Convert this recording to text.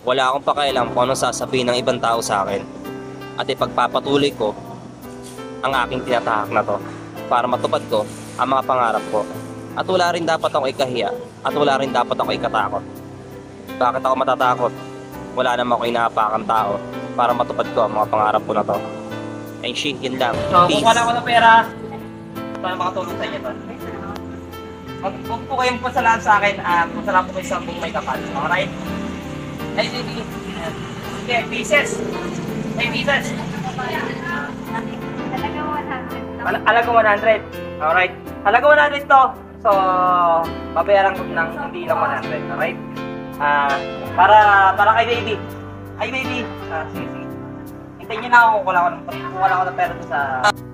Wala akong pakialam kung anong sasabihin ng ibang tao sa akin. At ipagpapatuloy ko ang aking tinatahak na to para matupad ko ang mga pangarap ko. At wala rin dapat ako ikahiya at wala rin dapat ako ikatakot. Bakit ako matatakot? Wala naman ako inaapakang tao para matupad ko ang mga pangarap ko na to. And shit, yun lang. So, Peace. kung wala ko ng pera, para makatulong sa inyo to. Huwag po kayong pasalamat sa akin, pasalamat po kayo sa buong may kapal. Alright? Ay, sige. Okay, pieces. Ay, pieces. Halaga 100. Alright. Halaga 100 to. So, babayaran ko ng hindi lang 100. Alright? Para kay baby. Ay, baby. Sige, sige. Hintayin niyo na ako kung wala ko ng pera to sa...